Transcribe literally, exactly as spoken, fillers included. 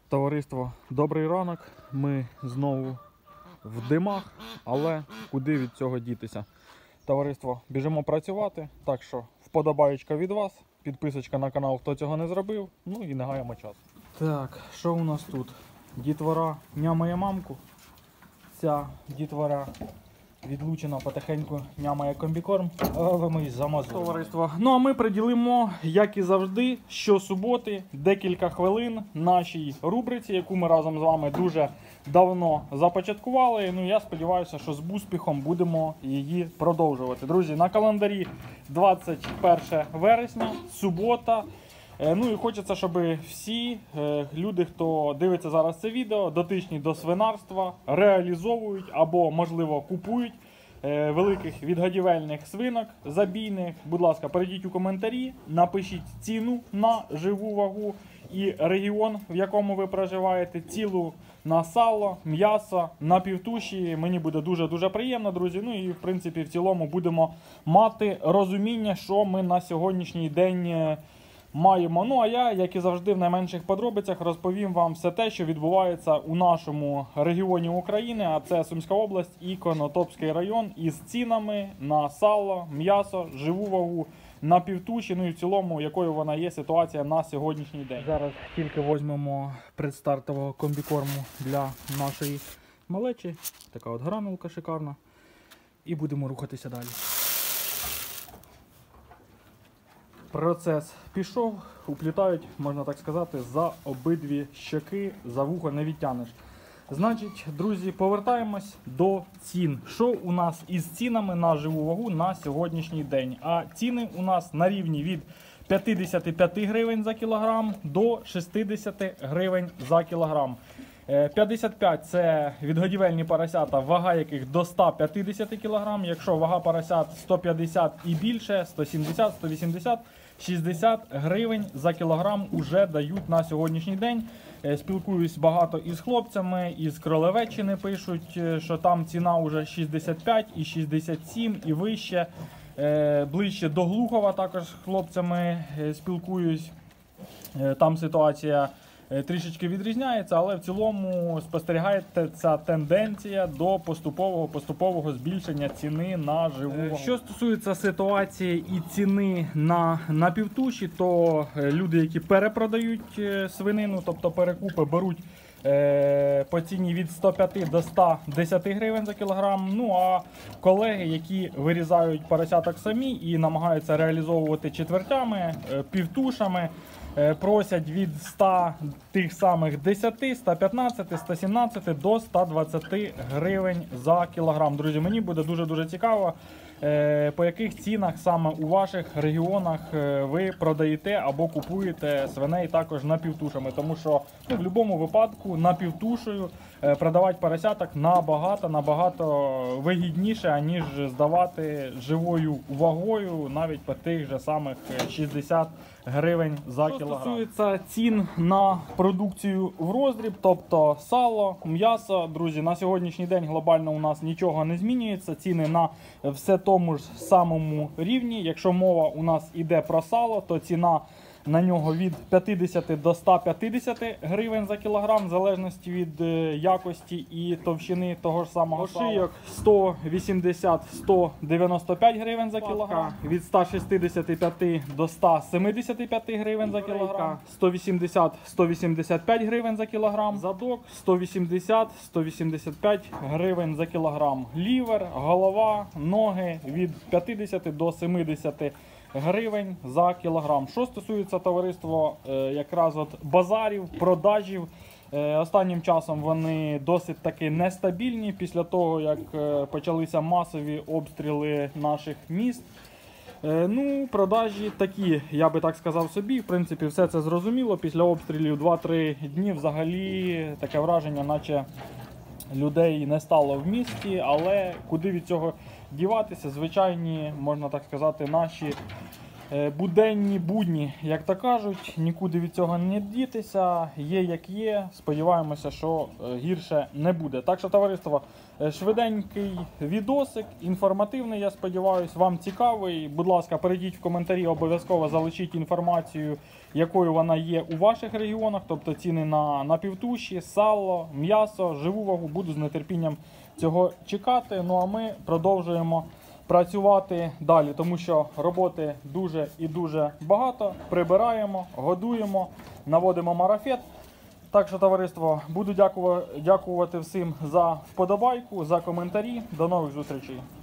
Товариство, добрий ранок. Ми знову в димах, але куди від цього дітися? Товариство, біжимо працювати, так що вподобаєчка від вас, підписочка на канал, хто цього не зробив, ну і не гаємо час. Так, що у нас тут? Дітвора нямає мамку. Ця дітвора відлучена, потихеньку нямає комбікорм, але ми замазали. Товариство. Ну а ми приділимо, як і завжди, щосуботи декілька хвилин нашій рубриці, яку ми разом з вами дуже давно започаткували. Ну я сподіваюся, що з успіхом будемо її продовжувати. Друзі, на календарі двадцять перше вересня, субота. Ну і хочеться, щоб всі люди, хто дивиться зараз це відео, дотичні до свинарства, реалізовують або, можливо, купують великих відгодівельних свинок забійних. Будь ласка, перейдіть у коментарі, напишіть ціну на живу вагу і регіон, в якому ви проживаєте, ціну на сало, м'ясо, на півтуші. Мені буде дуже-дуже приємно, друзі. Ну і, в принципі, в цілому будемо мати розуміння, що ми на сьогоднішній день маємо. Ну а я, як і завжди, в найменших подробицях розповім вам все те, що відбувається у нашому регіоні України, а це Сумська область і Конотопський район, із цінами на сало, м'ясо, живу вагу, на півтуші, ну і в цілому, якою вона є ситуація на сьогоднішній день. Зараз тільки візьмемо предстартового комбікорму для нашої малечі, така от гранулка шикарна, і будемо рухатися далі. Процес пішов, уплітають, можна так сказати, за обидві щоки, за вухо не відтянеш. Значить, друзі, повертаємось до цін. Що у нас із цінами на живу вагу на сьогоднішній день? А ціни у нас на рівні від п'ятдесят п'ять гривень за кілограм до шістдесят гривень за кілограм. п'ятдесят п'ять – це відгодівельні поросята, вага яких до ста п'ятдесят кілограм. Якщо вага поросят сто п'ятдесят і більше, сто сімдесят, сто вісімдесят, шістдесят гривень за кілограм уже дають на сьогоднішній день. Спілкуюсь багато із хлопцями, із Кролевеччини пишуть, що там ціна вже шістдесят п'ять і шістдесят сім і вище. Ближче до Глухова також з хлопцями спілкуюсь. Там ситуація трішечки відрізняється, але в цілому спостерігається ця тенденція до поступового поступового збільшення ціни на живу вагу. Що стосується ситуації і ціни на, на півтуші, то люди, які перепродають свинину, тобто перекупи, беруть е, по ціні від ста п'яти до ста десяти гривень за кілограм. Ну а колеги, які вирізають поросяток самі і намагаються реалізовувати четвертями, півтушами, просять від ста тих самих десяти, ста п'ятнадцяти, ста сімнадцяти до ста двадцяти гривень за кілограм. Друзі, мені буде дуже-дуже цікаво, по яких цінах саме у ваших регіонах ви продаєте або купуєте свиней також напівтушами. Тому що ну, в будь-якому випадку напівтушею продавати поросяток набагато-набагато вигідніше, аніж здавати живою вагою навіть по тих же самих шістдесят гривень за кілограм. Що стосується цін на продукцію в роздріб, тобто сало, м'ясо, друзі, на сьогоднішній день глобально у нас нічого не змінюється. Ціни на все тому ж самому рівні. Якщо мова у нас іде про сало, то ціна на нього від п'ятдесяти до ста п'ятдесяти гривень за кілограм, в залежності від якості і товщини того ж самого сала. Шийок сто вісімдесят - сто дев'яносто п'ять гривень за кілограм, від ста шістдесяти п'яти до ста семидесяти п'яти гривень за кілограм, сто вісімдесят - сто вісімдесят п'ять гривень за кілограм, задок сто вісімдесят - сто вісімдесят п'ять гривень за кілограм, лівер, голова, ноги від п'ятдесяти до семидесяти гривень за кілограм. Що стосується товариства якраз от базарів, продажів, останнім часом вони досить таки нестабільні після того, як почалися масові обстріли наших міст. Ну, продажі такі, я би так сказав собі, в принципі, все це зрозуміло. Після обстрілів два-три дні взагалі таке враження, наче людей не стало в місті, але куди від цього діватися? Звичайні, можна так сказати, наші Е, Буденні будні, як то кажуть, нікуди від цього не дітися, є як є, сподіваємося, що е, гірше не буде. Так що, товариство, е, швиденький відосик, інформативний, я сподіваюся, вам цікавий. Будь ласка, перейдіть в коментарі, обов'язково залишіть інформацію, якою вона є у ваших регіонах, тобто ціни на напівтуші, сало, м'ясо, живу вагу, буду з нетерпінням цього чекати. Ну а ми продовжуємо працювати далі, тому що роботи дуже і дуже багато. Прибираємо, годуємо, наводимо марафет. Так що, товариство, буду дякувати, дякувати всім за вподобайку, за коментарі. До нових зустрічей.